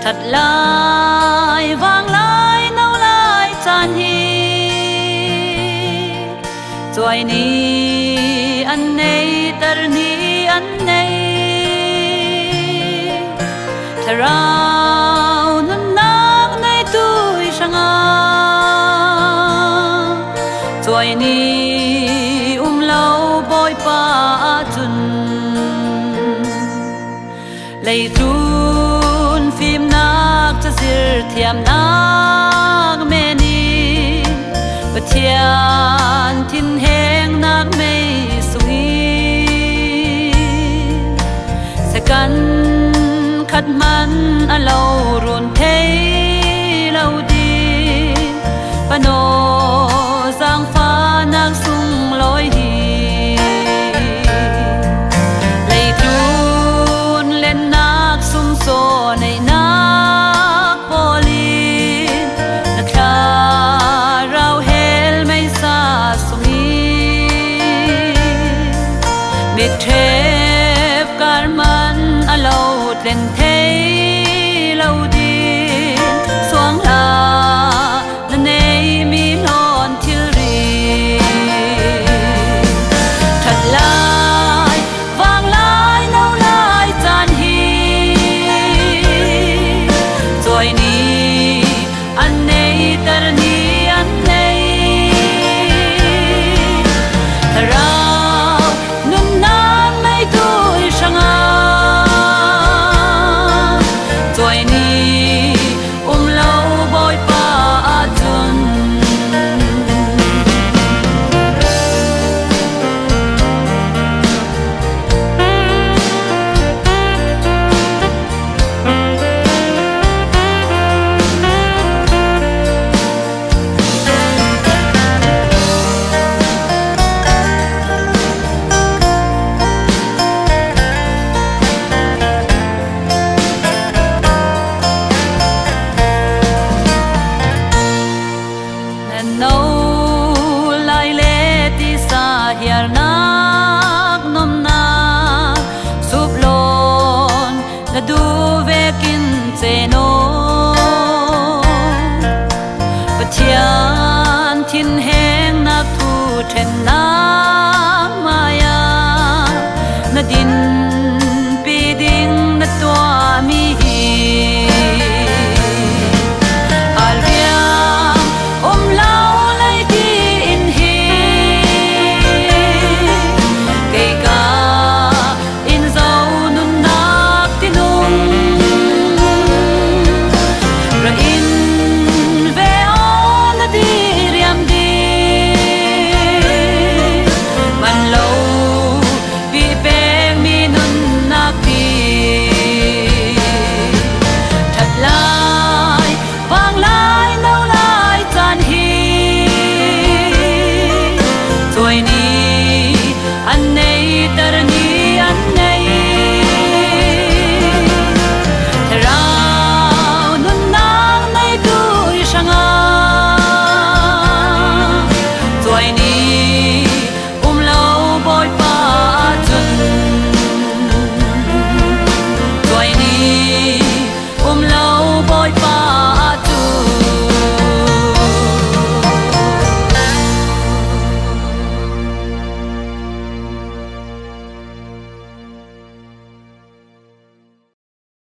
thật lại vang lại nấu lại chan hi rồi ni anh này tar ni anh này rao nun nang nay tôi sang rồi ni lâu bôi pa chun lấy chun phim nak cho sir thiam nak meni bất thian tin heng nak mei sui sẽ căn khát man alo